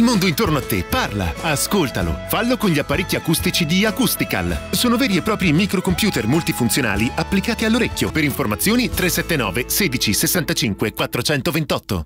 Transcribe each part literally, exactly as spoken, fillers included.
Il mondo intorno a te parla, ascoltalo. Fallo con gli apparecchi acustici di Acoustical. Sono veri e propri microcomputer multifunzionali applicati all'orecchio. Per informazioni tre sette nove sedici sessantacinque quattrocentoventotto.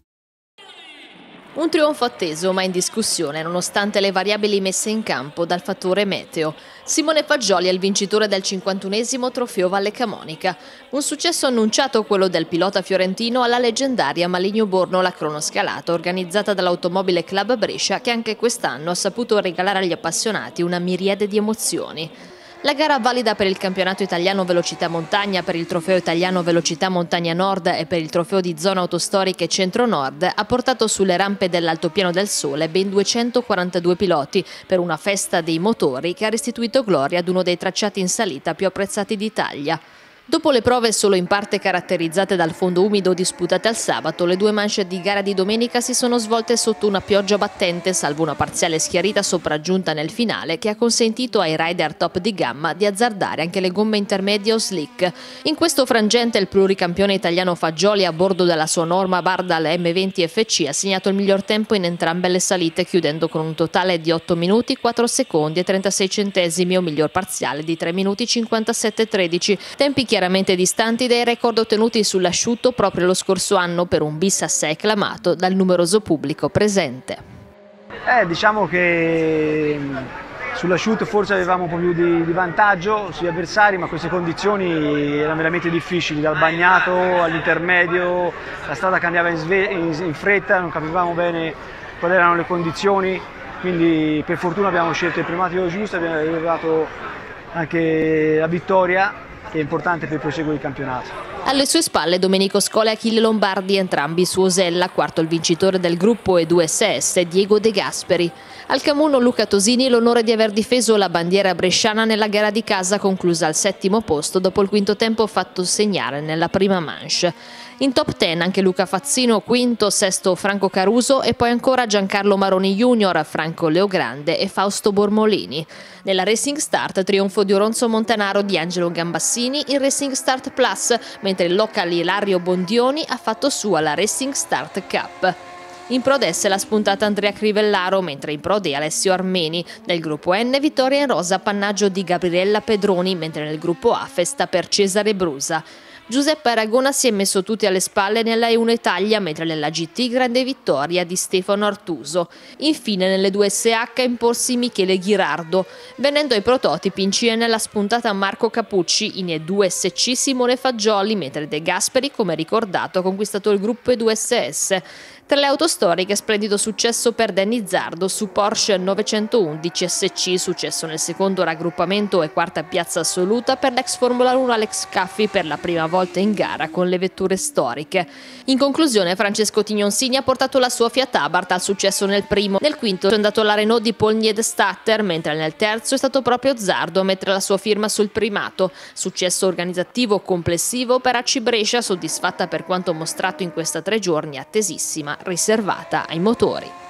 Un trionfo atteso ma in discussione nonostante le variabili messe in campo dal fattore meteo. Simone Fagioli è il vincitore del cinquantunesimo trofeo Valle Camonica. Un successo annunciato quello del pilota fiorentino alla leggendaria Maligno Borno la cronoscalata organizzata dall'Automobile Club Brescia, che anche quest'anno ha saputo regalare agli appassionati una miriade di emozioni. La gara valida per il campionato italiano velocità montagna, per il trofeo italiano velocità montagna nord e per il trofeo di zona autostoriche centro-nord ha portato sulle rampe dell'Altopiano del Sole ben duecentoquarantadue piloti per una festa dei motori che ha restituito gloria ad uno dei tracciati in salita più apprezzati d'Italia. Dopo le prove solo in parte caratterizzate dal fondo umido disputate al sabato, le due manche di gara di domenica si sono svolte sotto una pioggia battente, salvo una parziale schiarita sopraggiunta nel finale che ha consentito ai rider top di gamma di azzardare anche le gomme intermedie o slick. In questo frangente il pluricampione italiano Fagioli, a bordo della sua Norma Bardal M venti F C, ha segnato il miglior tempo in entrambe le salite, chiudendo con un totale di otto minuti, quattro secondi e trentasei centesimi o miglior parziale di tre minuti cinquantasette tredici, tempi che chiaramente distanti dai record ottenuti sull'asciutto proprio lo scorso anno per un bis assai acclamato dal numeroso pubblico presente. Eh, diciamo che sull'asciutto forse avevamo un po' più di, di vantaggio sugli avversari, ma queste condizioni erano veramente difficili, dal bagnato all'intermedio, la strada cambiava in, in, in fretta, non capivamo bene quali erano le condizioni, quindi per fortuna abbiamo scelto il pneumatico giusto e abbiamo arrivato anche la vittoria, che è importante per proseguire il campionato. Alle sue spalle Domenico Scola e Achille Lombardi, entrambi su Osella, quarto il vincitore del gruppo E due S S, Diego De Gasperi. Al Camuno Luca Tosini l'onore di aver difeso la bandiera bresciana nella gara di casa, conclusa al settimo posto dopo il quinto tempo fatto segnare nella prima manche. In top dieci anche Luca Fazzino, quinto, sesto Franco Caruso e poi ancora Giancarlo Maroni Junior, Franco Leogrande e Fausto Bormolini. Nella Racing Start trionfo di Oronzo Montanaro, di Angelo Gambassini in Racing Start Plus, mentre il local Ilario Bondioni ha fatto sua la Racing Start Cup. In Pro D S la spuntata Andrea Crivellaro, mentre in Pro D Alessio Armeni. Nel gruppo N vittoria in rosa appannaggio di Gabriella Pedroni, mentre nel gruppo A festa per Cesare Brusa. Giuseppe Aragona si è messo tutti alle spalle nella E uno Italia, mentre nella G T grande vittoria di Stefano Artuso. Infine nelle due S H imporsi Michele Ghirardo. Venendo ai prototipi, in C N la spuntata Marco Capucci, in E due S C Simone Fagioli, mentre De Gasperi, come ricordato, ha conquistato il gruppo E due S S. Tra le auto storiche, splendido successo per Danny Zardo su Porsche novecentoundici S C, successo nel secondo raggruppamento e quarta piazza assoluta per l'ex Formula uno Alex Caffi per la prima volta in gara con le vetture storiche. In conclusione, Francesco Tignonsini ha portato la sua Fiat Abarth al successo nel primo. Nel quinto è andato la Renault di Paul Niedstatter, mentre nel terzo è stato proprio Zardo a mettere la sua firma sul primato. Successo organizzativo complessivo per A C I Brescia, soddisfatta per quanto mostrato in questa tre giorni attesissima riservata ai motori.